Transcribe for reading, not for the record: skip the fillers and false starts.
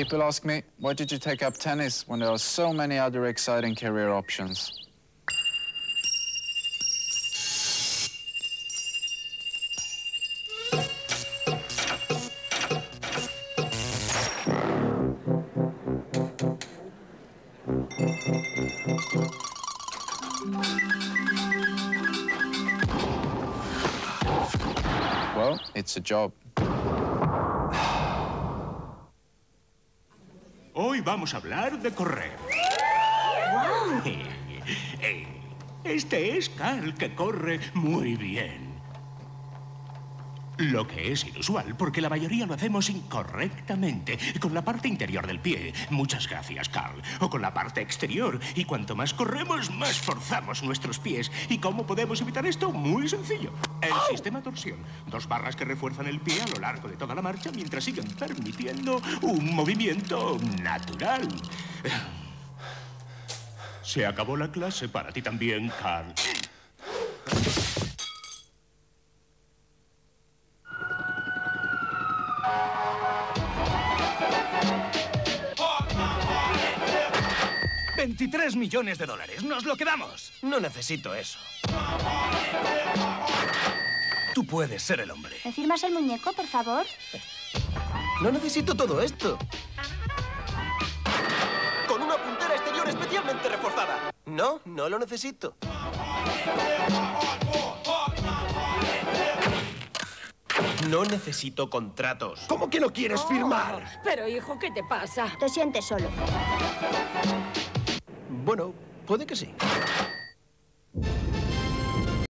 People ask me, why did you take up tennis when there are so many other exciting career options? Well, it's a job. Hoy vamos a hablar de correr. ¡Wow! Este es Carl, que corre muy bien. Lo que es inusual, porque la mayoría lo hacemos incorrectamente. Con la parte interior del pie. Muchas gracias, Carl. O con la parte exterior. Y cuanto más corremos, más forzamos nuestros pies. ¿Y cómo podemos evitar esto? Muy sencillo. El sistema torsión. 2 barras que refuerzan el pie a lo largo de toda la marcha mientras siguen permitiendo un movimiento natural. Se acabó la clase para ti también, Carl. $23 millones. ¡Nos lo quedamos! No necesito eso. Tú puedes ser el hombre. ¿Me firmas el muñeco, por favor? No necesito todo esto. Con una puntera exterior especialmente reforzada. No, no lo necesito. No necesito contratos. ¿Cómo que no quieres firmar? Pero, hijo, ¿qué te pasa? Te sientes solo. Bueno, puede que sí.